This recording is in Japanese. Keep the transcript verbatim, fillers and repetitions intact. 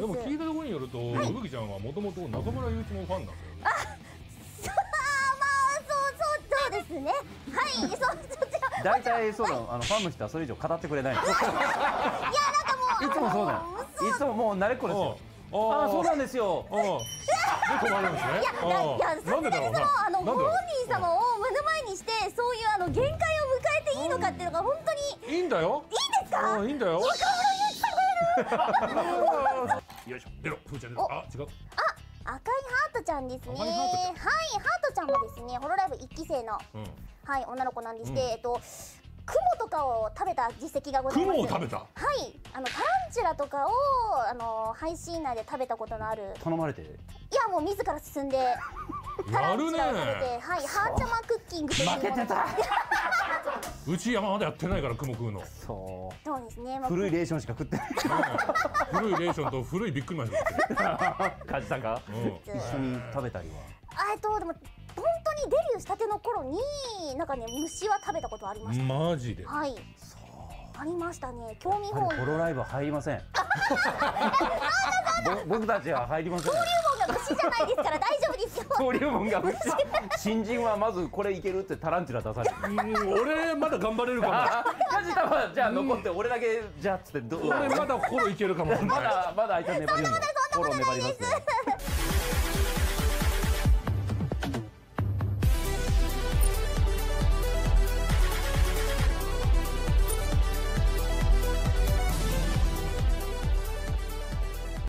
でも聞いたところによると、うぶきちゃんはもともと中村雄一もファンなんだよ。 あ、そう、まあそうそうそうですね。はい、そうそちら。 大体そうだ、あのファンの人はそれ以上語ってくれない。いやなんかもういつもそうだよ。いつももう慣れっこですよ。ああそうなんですよ。 で困るんですね。 いやいや、さすがにそのあのご本人様を目の前にしてそういうあの限界を迎えていいのかっていうのが本当にいいんだよ。 いいですか？ いいんだよ。 中村雄一さんがいる。 よいしょ。出ろ、ふーちゃん出ろ。あ、違う。 あ、赤いハートちゃんですね。はい、 赤いハートちゃん。 ハートちゃんもですね、ホロライブ一期生のはい女の子なんでして、えっとクモとかを食べた実績がございます。 クモを食べた。 はい、あのタランチュラとかをあの配信内で食べたことのある。 頼まれて。 いやもう自ら進んでタランチュラを食べて、はい、ハーチャマクッキングというもの。 負けてた。 うち山まだやってないからクモ食うの。 そう。 そうですね。 古いレーションしか食ってない。 古いレーションと古いビックリマンしか食ってない。 カジさんが一緒に食べたりは。 えっとでも本当にデビューしたての頃になんかね虫は食べたことありました。 マジで。 はい。ありましたね。興味本位。 ホロライブ入りません。僕たちは入りません。 登竜門が虫じゃないですから大丈夫ですよ。 登竜門が虫。新人はまずこれいけるってタランチュラ出される。 俺まだ頑張れるかも。 カジさんはじゃあ残って俺だけじゃあつってどう。 俺まだ心いけるかも。 まだまだあいつは粘ります。 そんなことないです。